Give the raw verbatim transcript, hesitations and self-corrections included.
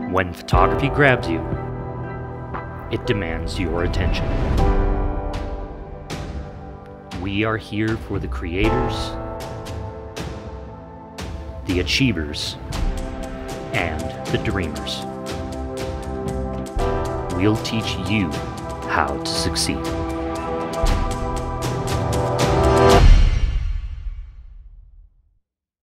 When photography grabs you, it demands your attention. We are here for the creators, the achievers, and the dreamers. We'll teach you how to succeed.